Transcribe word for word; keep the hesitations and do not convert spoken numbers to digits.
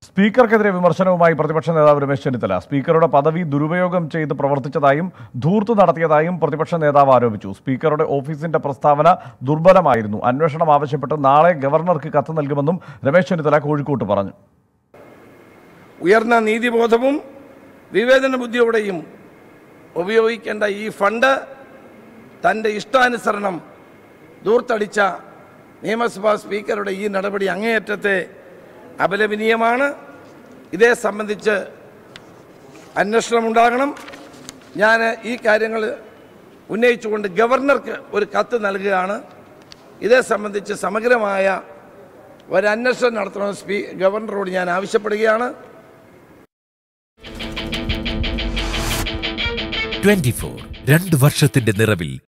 സ്പീക്കർക്കെതിരെ വിമർശനവുമായി പ്രതിപക്ഷ നേതാവ് രമേശ് ചെന്നിത്തല സ്പീക്കറുടെ പദവി ദുരുപയോഗം ചെയ്ത് പ്രവർത്തിച്ചതായും ധൂർത്ത് നടത്തിയതായും പ്രതിപക്ഷ നേതാവ് ആരോപിച്ചു. സ്പീക്കറുടെ ഓഫീസിന്റെ പ്രസ്താവന ദുർബലമായിരുന്നു. അന്വേഷണം ആവശ്യപ്പെട്ട് നാളെ ഗവർണർക്ക് കത്ത് നൽകുമെന്നും രമേശ് ചെന്നിത്തല കോഴിക്കോട്ട് പറഞ്ഞു. ഉയർന്ന നീതിബോധവും വിവേചന ബുദ്ധിയോടെയും ഉപയോഗിക്കേണ്ട ഈ ഫണ്ട് തൻ്റെ ഇഷ്ടാനുസരണം ദൂർത്തടിച്ച നിയമസഭാ സ്പീക്കറുടെ ഈ നടപടി അങ്ങേയറ്റത്തെ അപലപനീയമാണ്. ഇതേ സംബന്ധിച്ച് അന്വേഷണം ഉണ്ടാകണം. ഞാൻ ഈ കാര്യങ്ങൾ ഉന്നയിച്ചുകൊണ്ട് ഗവർണർക്ക് ഒരു കത്ത് നൽകുകയാണ്. ഇതേ സംബന്ധിച്ച് സമഗ്രമായ ഒരു അന്വേഷണം നടത്തണമെന്ന് സ്പീ ഗവർണറോട് ഞാൻ ആവശ്യപ്പെടുകയാണ്. ട്വന്റി ഫോർ രണ്ട് വർഷത്തിന്റെ നിറവിൽ